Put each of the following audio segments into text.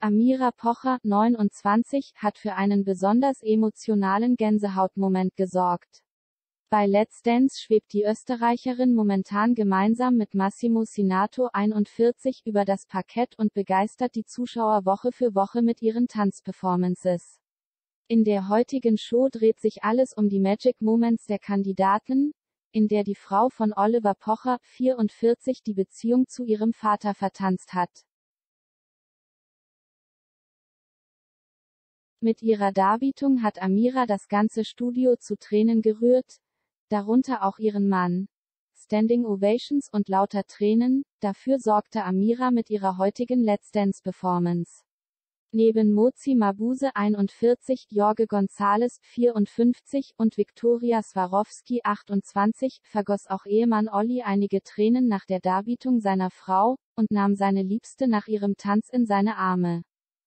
Amira Pocher, 29, hat für einen besonders emotionalen Gänsehautmoment gesorgt. Bei Let's Dance schwebt die Österreicherin momentan gemeinsam mit Massimo Sinato, 41, über das Parkett und begeistert die Zuschauer Woche für Woche mit ihren Tanzperformances. In der heutigen Show dreht sich alles um die Magic Moments der Kandidaten, in der die Frau von Oliver Pocher, 44, die Beziehung zu ihrem Vater vertanzt hat. Mit ihrer Darbietung hat Amira das ganze Studio zu Tränen gerührt, darunter auch ihren Mann. Standing Ovations und lauter Tränen, dafür sorgte Amira mit ihrer heutigen Let's Dance Performance. Neben Mozi Mabuse, 41, Jorge González, 54, und Viktoria Swarovski, 28, vergoss auch Ehemann Olli einige Tränen nach der Darbietung seiner Frau, und nahm seine Liebste nach ihrem Tanz in seine Arme.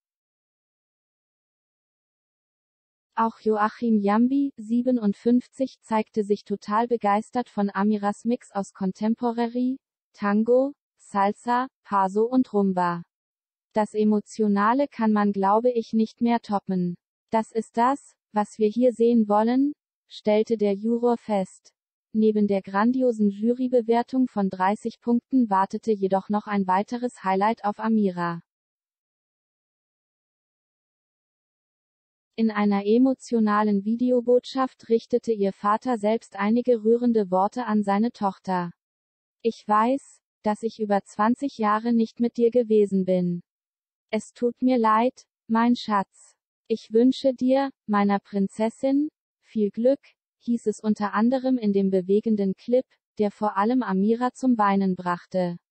Auch Joachim Jambi, 57, zeigte sich total begeistert von Amiras Mix aus Contemporary, Tango, Salsa, Paso und Rumba. Das Emotionale kann man, glaube ich, nicht mehr toppen. Das ist das, was wir hier sehen wollen, stellte der Juror fest. Neben der grandiosen Jurybewertung von 30 Punkten wartete jedoch noch ein weiteres Highlight auf Amira. In einer emotionalen Videobotschaft richtete ihr Vater selbst einige rührende Worte an seine Tochter. Ich weiß, dass ich über 20 Jahre nicht mit dir gewesen bin. Es tut mir leid, mein Schatz. Ich wünsche dir, meiner Prinzessin, viel Glück, hieß es unter anderem in dem bewegenden Clip, der vor allem Amira zum Weinen brachte.